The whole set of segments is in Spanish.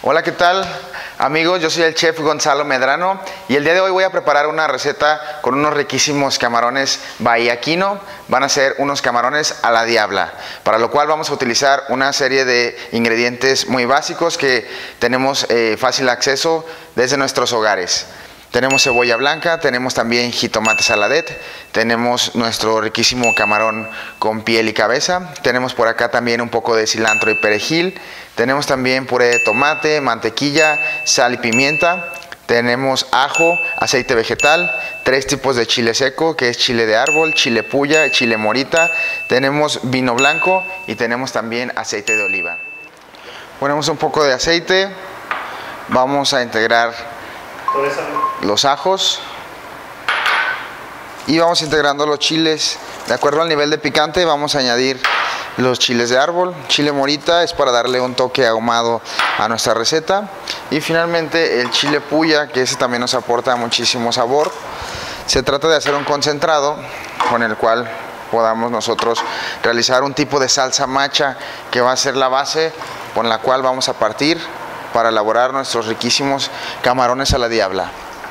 Hola, ¿qué tal? Amigos, yo soy el chef Gonzalo Medrano y el día de hoy voy a preparar una receta con unos riquísimos camarones Bahía Quino. Van a ser unos camarones a la diabla, para lo cual vamos a utilizar una serie de ingredientes muy básicos que tenemos fácil acceso desde nuestros hogares. Tenemos cebolla blanca, tenemos también jitomate saladet, tenemos nuestro riquísimo camarón con piel y cabeza, tenemos por acá también un poco de cilantro y perejil, tenemos también puré de tomate, mantequilla, sal y pimienta, tenemos ajo, aceite vegetal, 3 tipos de chile seco, que es chile de árbol, chile puya y chile morita, tenemos vino blanco y tenemos también aceite de oliva. Ponemos un poco de aceite, vamos a integrar los ajos y vamos integrando los chiles de acuerdo al nivel de picante. Vamos a añadir los chiles de árbol, chile morita es para darle un toque ahumado a nuestra receta, y finalmente el chile puya, que ese también nos aporta muchísimo sabor. Se trata de hacer un concentrado con el cual podamos nosotros realizar un tipo de salsa macha que va a ser la base con la cual vamos a partir para elaborar nuestros riquísimos camarones a la diabla.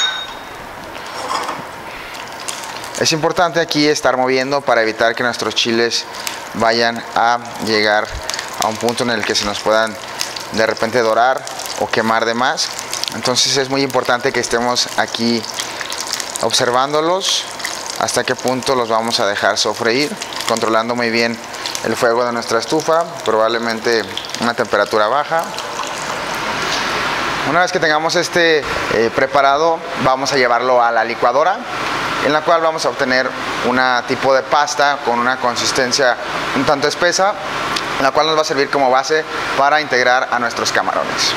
Es importante aquí estar moviendo para evitar que nuestros chiles vayan a llegar a un punto en el que se nos puedan de repente dorar o quemar de más. Entonces es muy importante que estemos aquí observándolos hasta qué punto los vamos a dejar sofreír, controlando muy bien el fuego de nuestra estufa, probablemente una temperatura baja. Una vez que tengamos este preparado, vamos a llevarlo a la licuadora, en la cual vamos a obtener un tipo de pasta con una consistencia un tanto espesa, la cual nos va a servir como base para integrar a nuestros camarones.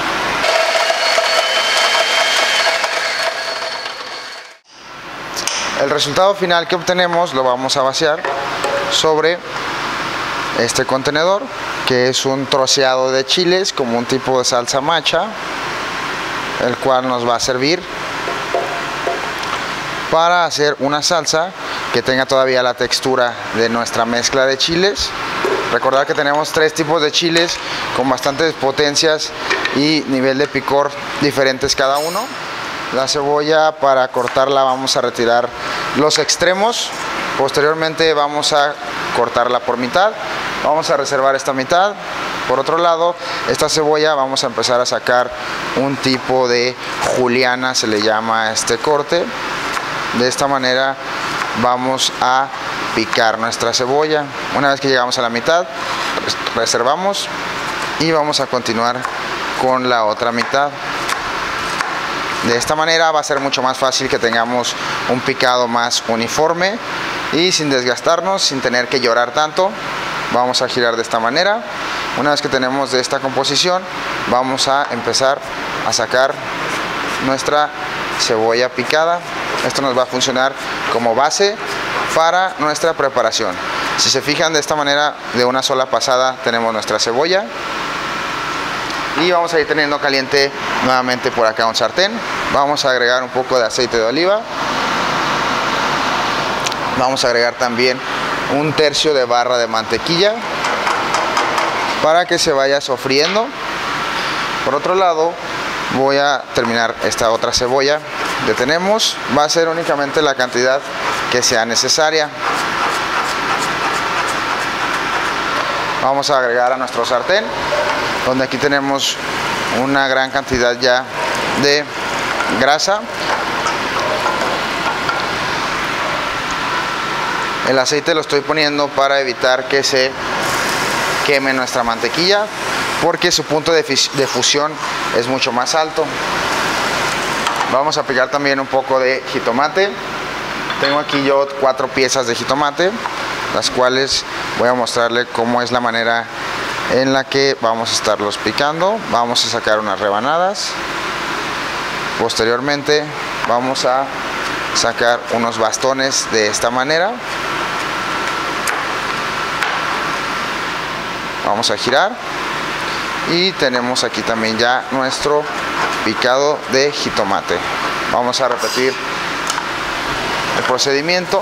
El resultado final que obtenemos lo vamos a vaciar sobre este contenedor, que es un troceado de chiles como un tipo de salsa macha, el cual nos va a servir para hacer una salsa que tenga todavía la textura de nuestra mezcla de chiles. Recordar que tenemos 3 tipos de chiles con bastantes potencias y nivel de picor diferentes cada uno. La cebolla, para cortarla, vamos a retirar los extremos. Posteriormente vamos a cortarla por mitad. Vamos a reservar esta mitad. Por otro lado, esta cebolla vamos a empezar a sacar un tipo de juliana, se le llama a este corte. De esta manera vamos a picar nuestra cebolla. Una vez que llegamos a la mitad, reservamos y vamos a continuar con la otra mitad. De esta manera va a ser mucho más fácil que tengamos un picado más uniforme y sin desgastarnos, sin tener que llorar tanto. Vamos a girar de esta manera. Una vez que tenemos de esta composición, vamos a empezar a sacar nuestra cebolla picada. Esto nos va a funcionar como base para nuestra preparación. Si se fijan, de esta manera, de una sola pasada tenemos nuestra cebolla. Y vamos a ir teniendo caliente nuevamente por acá un sartén. Vamos a agregar un poco de aceite de oliva. Vamos a agregar también 1/3 de barra de mantequilla para que se vaya sofriendo. Por otro lado, voy a terminar esta otra cebolla que tenemos. Va a ser únicamente la cantidad que sea necesaria. Vamos a agregar a nuestro sartén, donde aquí tenemos una gran cantidad ya de grasa. El aceite lo estoy poniendo para evitar que se queme nuestra mantequilla, porque su punto de fusión es mucho más alto. Vamos a picar también un poco de jitomate. Tengo aquí yo 4 piezas de jitomate, las cuales voy a mostrarle cómo es la manera en la que vamos a estarlos picando. Vamos a sacar unas rebanadas. Posteriormente vamos a sacar unos bastones de esta manera. Vamos a girar y tenemos aquí también ya nuestro picado de jitomate. Vamos a repetir el procedimiento.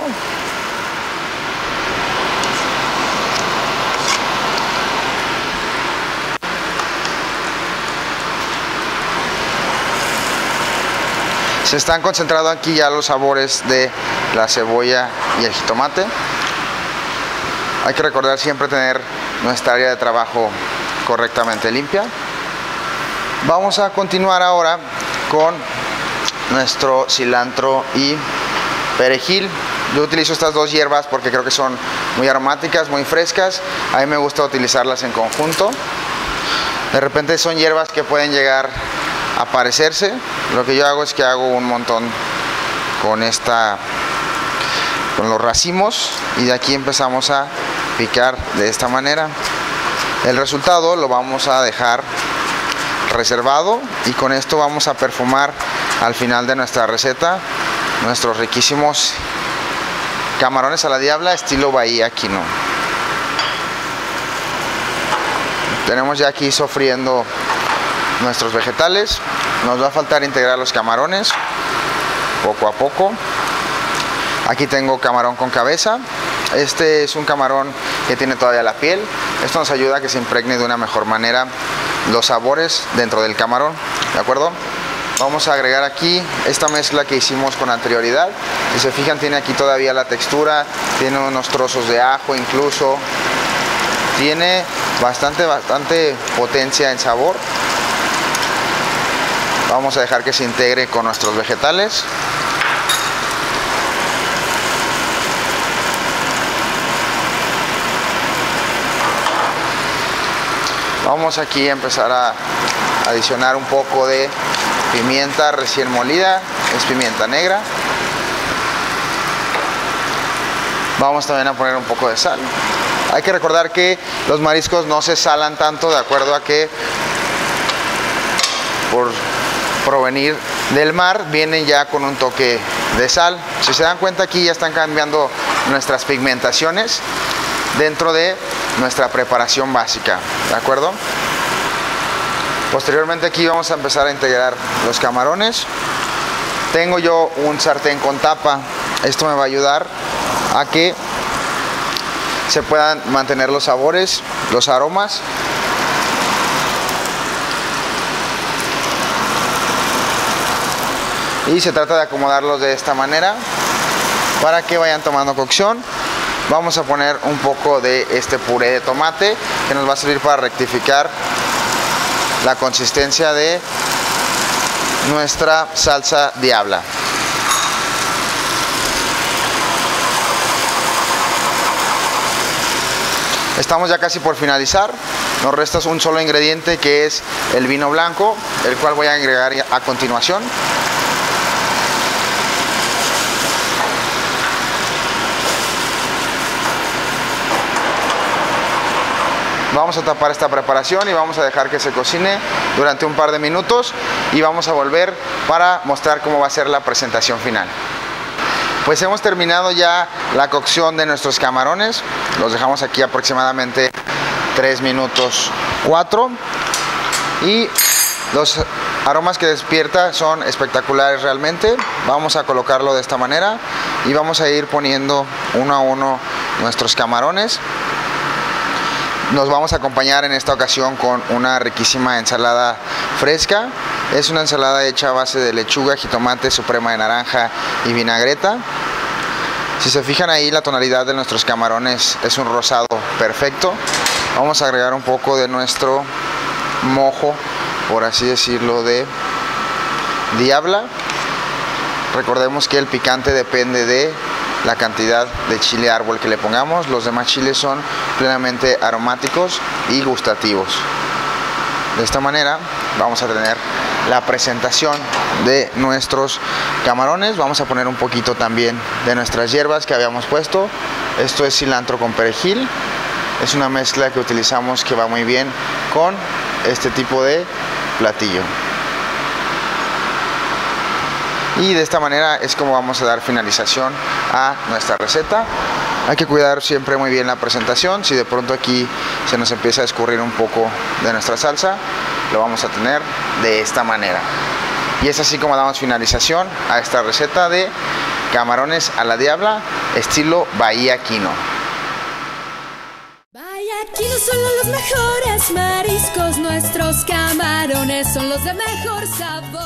Se están concentrando aquí ya los sabores de la cebolla y el jitomate. Hay que recordar siempre tener nuestra área de trabajo correctamente limpia. Vamos a continuar ahora con nuestro cilantro y perejil. Yo utilizo estas dos hierbas porque creo que son muy aromáticas, muy frescas. A mí me gusta utilizarlas en conjunto. De repente son hierbas que pueden llegar a parecerse. Lo que yo hago es que hago un montón con los racimos, y de aquí empezamos a picar de esta manera. El resultado lo vamos a dejar reservado, y con esto vamos a perfumar al final de nuestra receta nuestros riquísimos camarones a la diabla estilo Bahía Quino. Tenemos ya aquí sofriendo nuestros vegetales. Nos va a faltar integrar los camarones poco a poco. Aquí tengo camarón con cabeza. Este es un camarón que tiene todavía la piel. Esto nos ayuda a que se impregne de una mejor manera los sabores dentro del camarón, ¿de acuerdo? Vamos a agregar aquí esta mezcla que hicimos con anterioridad. Si se fijan, tiene aquí todavía la textura, tiene unos trozos de ajo incluso. Tiene bastante potencia en sabor. Vamos a dejar que se integre con nuestros vegetales. Vamos aquí a empezar a adicionar un poco de pimienta recién molida, es pimienta negra. Vamos también a poner un poco de sal. Hay que recordar que los mariscos no se salan tanto, de acuerdo a que por provenir del mar vienen ya con un toque de sal. Si se dan cuenta, aquí ya están cambiando nuestras pigmentaciones dentro de nuestra preparación básica, ¿de acuerdo? Posteriormente aquí vamos a empezar a integrar los camarones. Tengo yo un sartén con tapa. Esto me va a ayudar a que se puedan mantener los sabores, los aromas. Y se trata de acomodarlos de esta manera para que vayan tomando cocción. Vamos a poner un poco de este puré de tomate que nos va a servir para rectificar la consistencia de nuestra salsa diabla. Estamos ya casi por finalizar. Nos resta un solo ingrediente, que es el vino blanco, el cual voy a agregar a continuación. Vamos a tapar esta preparación y vamos a dejar que se cocine durante un par de minutos, y vamos a volver para mostrar cómo va a ser la presentación final. Pues hemos terminado ya la cocción de nuestros camarones. Los dejamos aquí aproximadamente 3 minutos 4, y los aromas que despierta son espectaculares realmente. Vamos a colocarlo de esta manera y vamos a ir poniendo uno a uno nuestros camarones. Nos vamos a acompañar en esta ocasión con una riquísima ensalada fresca. Es una ensalada hecha a base de lechuga, jitomate, suprema de naranja y vinagreta. Si se fijan ahí, la tonalidad de nuestros camarones es un rosado perfecto. Vamos a agregar un poco de nuestro mojo, por así decirlo, de diabla. Recordemos que el picante depende de la cantidad de chile árbol que le pongamos. Los demás chiles son plenamente aromáticos y gustativos. De esta manera vamos a tener la presentación de nuestros camarones. Vamos a poner un poquito también de nuestras hierbas que habíamos puesto. Esto es cilantro con perejil. Es una mezcla que utilizamos que va muy bien con este tipo de platillo. Y de esta manera es como vamos a dar finalización a nuestra receta. Hay que cuidar siempre muy bien la presentación. Si de pronto aquí se nos empieza a escurrir un poco de nuestra salsa, lo vamos a tener de esta manera. Y es así como damos finalización a esta receta de camarones a la diabla estilo Bahía Quino. Bahía Quino son los mejores mariscos, nuestros camarones son los de mejor sabor.